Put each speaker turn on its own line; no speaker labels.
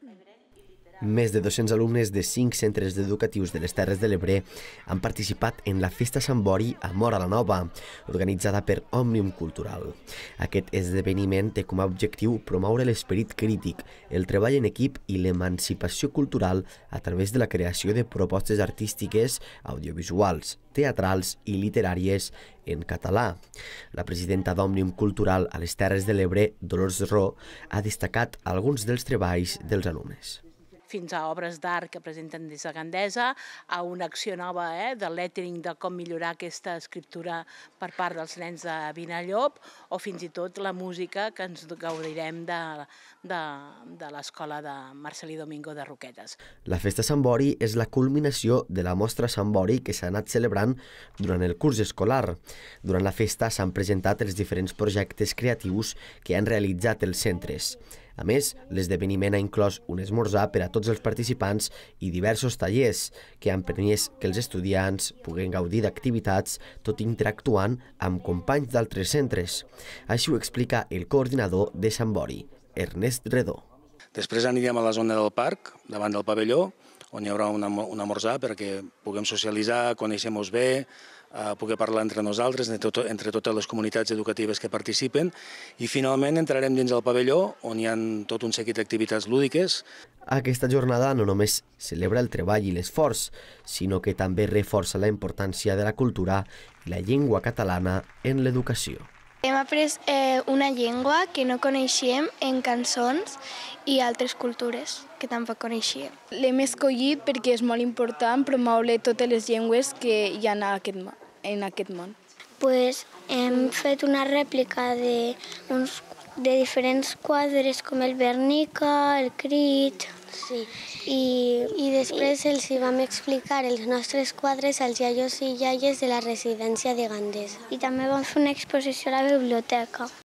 Més de 200 alumnes de 5 centres educatius de les Terres de l'Ebre han participat en la Festa Sant Bori a Móra la Nova, organitzada per Òmnium Cultural. Aquest esdeveniment té com a objectiu promoure l'esperit crític, el treball en equip i l'emancipació cultural a través de la creació de propostes artístiques, audiovisuals, teatrals i literàries en català. La presidenta d'Òmnium Cultural a les Terres de l'Ebre, Dolors Ro, ha destacat alguns dels treballs dels alumnes.
Fins a obres d'art que presenten des de Gandesa, a una acció nova del lettering de com millorar aquesta escriptura per part dels nens de Vinallop, o fins i tot la música que ens gaudirem de l'escola de Marcelí Domingo de Roquetes.
La Festa Sant Bori és la culminació de la mostra Sant Bori que s'ha anat celebrant durant el curs escolar. Durant la festa s'han presentat els diferents projectes creatius que han realitzat els centres. A més, l'esdeveniment ha inclòs un esmorzar per a tots els participants i diversos tallers que han permès que els estudiants puguen gaudir d'activitats tot interactuant amb companys d'altres centres. Així ho explica el coordinador de Sant Bori, Ernest Redó.
Després anirem a la zona del parc, davant del pavelló, on hi haurà un esmorzar perquè puguem socialitzar, conèixer-nos bé, poder parlar entre nosaltres, entre totes les comunitats educatives que participen, i finalment entrarem dins del pavelló, on hi ha tot un seguit d'activitats lúdiques.
Aquesta jornada no només celebra el treball i l'esforç, sinó que també reforça la importància de la cultura i la llengua catalana en l'educació.
Hem après una llengua que no coneixíem en cançons i altres cultures que tampoc coneixíem.
L'hem escollit perquè és molt important promoure totes les llengües que hi ha en aquest món.
Hem fet una rèplica de diferents quadres com el Vernica, el Crit. Sí. I després els vam explicar els nostres quadres als iaios i iaies de la residència de Gandesa. I també vam fer una exposició a la biblioteca.